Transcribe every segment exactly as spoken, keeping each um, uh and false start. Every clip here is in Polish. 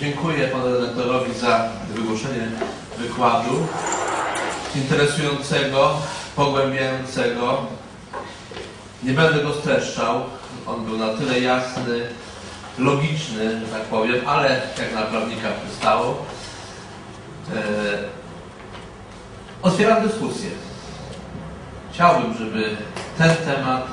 Dziękuję panu redaktorowi za wygłoszenie wykładu interesującego, pogłębiającego. Nie będę go streszczał. On był na tyle jasny, logiczny, że tak powiem, ale jak na prawnika przystało. E, otwieram dyskusję. Chciałbym, żeby ten temat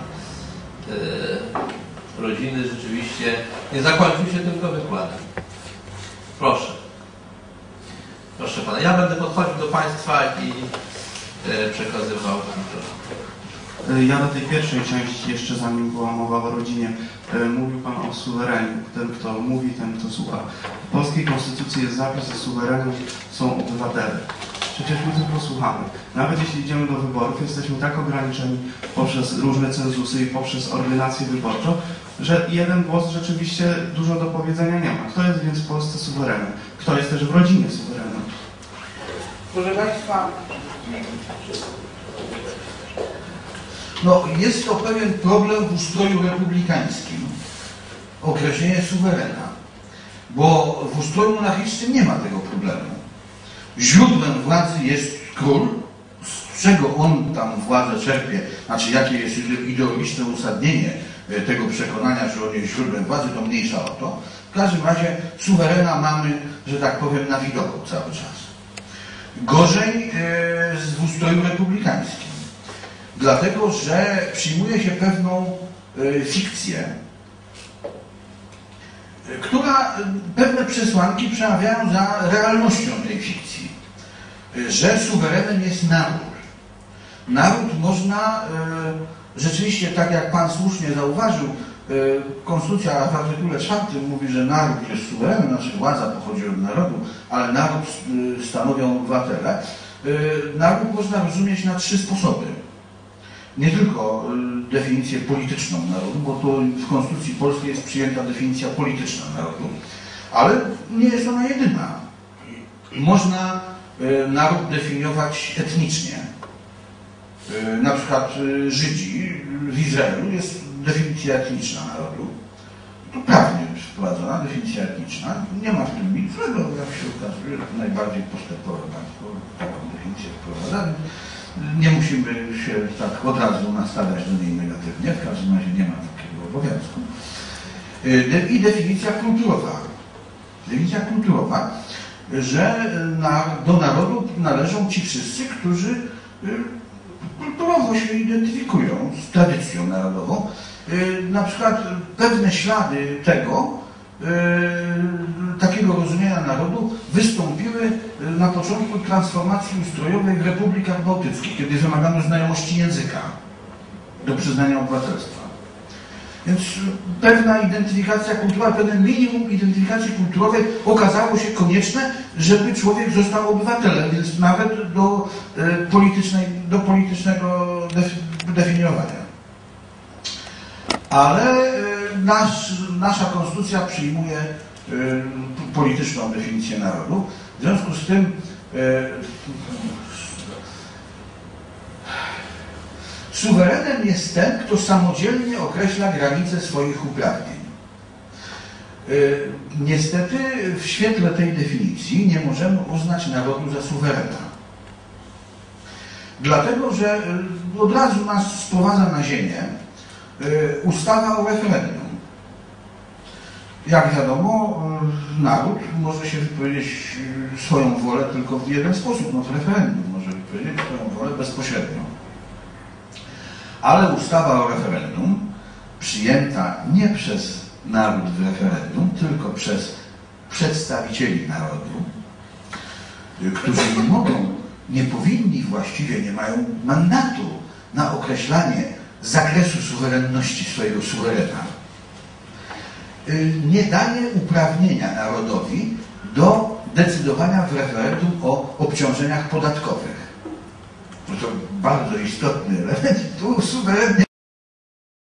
e, rodziny rzeczywiście nie zakończył się tylko wykładem. Proszę. Proszę pana. Ja będę podchodził do państwa i e, przekazywał mikrofon. Ja do tej pierwszej części, jeszcze zanim była mowa o rodzinie, mówił Pan o suwerenie. Ten, kto mówi, ten, kto słucha. W polskiej konstytucji jest zapis, że suwerenem są obywatele. Przecież my tylko słuchamy. Nawet jeśli idziemy do wyborów, jesteśmy tak ograniczeni poprzez różne cenzusy i poprzez ordynację wyborczą, że jeden głos rzeczywiście dużo do powiedzenia nie ma. Kto jest więc w Polsce suwerenem? Kto jest też w rodzinie suwerenem? Proszę Państwa, no jest to pewien problem w ustroju republikańskim, określenie suwerena, bo w ustroju monarchistycznym nie ma tego problemu. Źródłem władzy jest król, z czego on tam władzę czerpie, znaczy jakie jest ideologiczne uzasadnienie tego przekonania, że on jest źródłem władzy, to mniejsza o to. W każdym razie suwerena mamy, że tak powiem, na widoku cały czas. Gorzej w ustroju republikańskim. Dlatego, że przyjmuje się pewną y, fikcję, y, która y, pewne przesłanki przemawiają za realnością tej fikcji, y, że suwerenem jest naród. Naród można y, rzeczywiście, tak jak Pan słusznie zauważył, y, Konstytucja w artykule czwartym mówi, że naród jest suwerenem, znaczy władza pochodzi od narodu, ale naród y, stanowią obywatele. Y, naród można rozumieć na trzy sposoby. Nie tylko y, definicję polityczną narodu, bo to w Konstytucji Polskiej jest przyjęta definicja polityczna narodu, ale nie jest ona jedyna. Można y, naród definiować etnicznie. Y, na przykład y, Żydzi w Izraelu jest definicja etniczna narodu. To prawnie wprowadzona definicja etniczna. Nie ma w tym nic złego, jak się okazuje, najbardziej postępowe państwo taką definicję wprowadza. Nie musimy się tak od razu nastawiać do niej negatywnie, w każdym razie nie ma takiego obowiązku. I definicja kulturowa. Definicja kulturowa, że do narodu należą ci wszyscy, którzy kulturowo się identyfikują z tradycją narodową. Na przykład pewne ślady tego, takiego rozumienia narodu wystąpiły na początku transformacji ustrojowej w republikach bałtyckich, kiedy wymagano znajomości języka do przyznania obywatelstwa. Więc pewna identyfikacja kulturowa, pewne minimum identyfikacji kulturowej okazało się konieczne, żeby człowiek został obywatelem, więc nawet do, politycznej, do politycznego definiowania. Ale nasz, nasza konstytucja przyjmuje y, polityczną definicję narodu. W związku z tym y, suwerenem jest ten, kto samodzielnie określa granice swoich uprawnień. Y, niestety w świetle tej definicji nie możemy uznać narodu za suwerena. Dlatego, że y, od razu nas sprowadza na ziemię ustawa o referendum. Jak wiadomo, naród może się wypowiedzieć swoją wolę tylko w jeden sposób, no w referendum może wypowiedzieć swoją wolę bezpośrednio. Ale ustawa o referendum, przyjęta nie przez naród w referendum, tylko przez przedstawicieli narodu, którzy nie mogą, nie powinni właściwie, nie mają mandatu na określanie zakresu suwerenności swojego suwerena, nie daje uprawnienia narodowi do decydowania w referendum o obciążeniach podatkowych. To bardzo istotny element. Tu suwerennie